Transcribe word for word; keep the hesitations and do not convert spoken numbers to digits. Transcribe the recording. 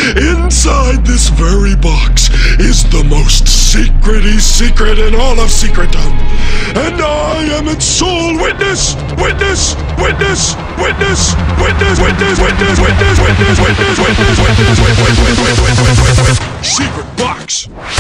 Inside this very box is the most secrety secret in all of secretdom. And I am its sole witness! Witness! Witness! Witness! Witness! Witness! Witness! Witness! Witness! Witness! Witness! Witness! Witness! Witness! Witness! Secret box!